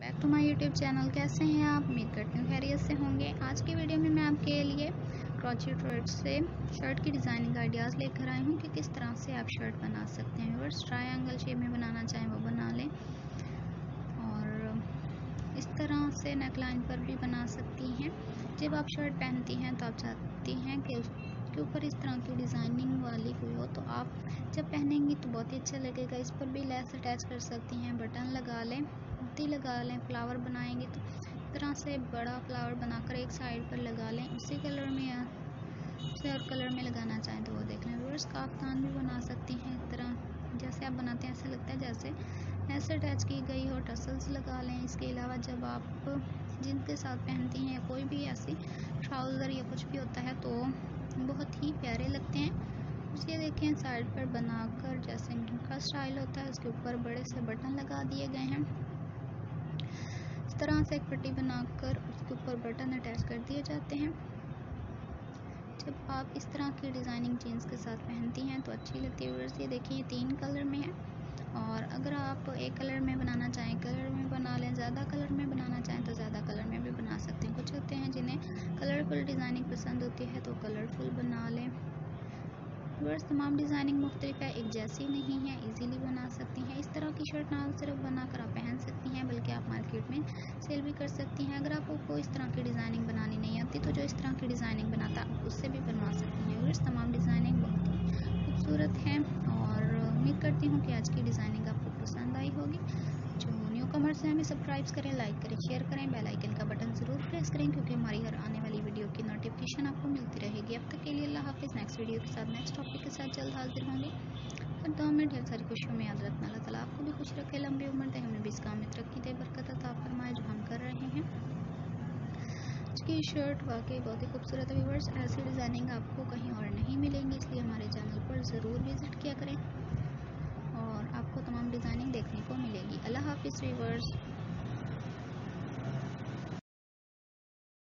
Back to my YouTube channel. कैसे हैं आप? उम्मीद करती हूँ खैरियत से होंगे। आज की वीडियो में मैं आपके लिए क्रॉचेट थ्रेड से शर्ट की डिज़ाइनिंग आइडियाज़ लेकर आई हूँ कि किस तरह से आप शर्ट बना सकते हैं। व्यूअर्स, ट्रायंगल शेप में बनाना चाहें वो बना लें, और इस तरह से नेक लाइन पर भी बना सकती हैं। जब आप शर्ट पहनती हैं तो आप चाहती हैं कि उसके ऊपर इस तरह की डिज़ाइनिंग वाली कोई हो, तो आप जब पहनेंगी तो बहुत ही अच्छा लगेगा। इस पर भी लेस अटैच कर सकती हैं, बटन लगा लें, मोती लगा लें। फ्लावर बनाएंगे तो इस तरह से बड़ा फ्लावर बनाकर एक साइड पर लगा लें, उसी कलर में या उसे और कलर में लगाना चाहें तो वो देख लें। व्यूअर्स, काफ्तान भी बना सकती हैं। इस तरह जैसे आप बनाते हैं ऐसा लगता है जैसे ऐसे अटैच की गई हो। टसल्स लगा लें। इसके अलावा जब आप जीन्स के साथ पहनती हैं या कोई भी ऐसी ट्राउज़र या कुछ भी होता है तो बहुत ही प्यारे लगते हैं। उसे देखें साइड पर बनाकर जैसे का स्टाइल होता है, उसके ऊपर बड़े से बटन लगा दिए गए हैं। इस तरह से एक पट्टी बनाकर उसके ऊपर बटन अटैच कर दिए जाते हैं। जब आप इस तरह की डिज़ाइनिंग जीन्स के साथ पहनती हैं तो अच्छी लगती है। व्यूअर्स, ये देखिए 3 कलर में है, और अगर आप एक कलर में बनाना चाहें कलर में बना लें, ज़्यादा कलर में बनाना चाहें तो ज़्यादा कलर में भी बना सकते हैं। कुछ होते हैं जिन्हें कलरफुल डिज़ाइनिंग पसंद होती है तो कलरफुल बना लें। व्यूअर्स, तमाम डिज़ाइनिंग मुख्तलिफ है, एक जैसी नहीं है, इजीली बना सकती हैं। इस तरह की शर्ट ना सिर्फ बनाकर आप पहन सकती हैं बल्कि आप मार्केट में सेल भी कर सकती हैं। अगर आपको इस तरह की डिज़ाइनिंग बनानी नहीं आती तो जो इस तरह की डिज़ाइनिंग बनाता आप उससे भी बनवा सकती हैं। व्यूअर्स, तमाम डिज़ाइनिंग बहुत ही खूबसूरत है और उम्मीद करती हूँ कि आज की डिज़ाइनिंग आपको पसंद आई होगी। जो न्यू कमर्स हैं हमें सब्सक्राइब करें, लाइक करें, शेयर करें, बेल आइकन का बटन ज़रूर प्रेस करें क्योंकि हमारी हर आने वाली वीडियो की नोटिफिकेशन आपको मिलती रहेगी। अब तक के लिए अल्लाह हाफिज़। नेक्स्ट वीडियो के साथ नेक्स्ट टॉपिक के साथ जल्द हाजिर होंगे। हर दुआ में ढेर सारी खुशियों में याद रखना। अल्लाह ताला आपको भी खुश रखे, लंबी उम्र दे, हमें भी इस काम में तरक्की दे, बरकत अता फरमाए जो हम कर रहे हैं। इसकी शर्ट वाकई बहुत ही खूबसूरत है। व्यूअर्स, ऐसी डिज़ाइनिंग आपको कहीं और नहीं मिलेंगी, इसलिए हमारे चैनल पर ज़रूर विज़िट किया करें और आपको तमाम डिज़ाइनिंग देखने को मिलेगी। अल्लाह हाफिज़ व्यूअर्स।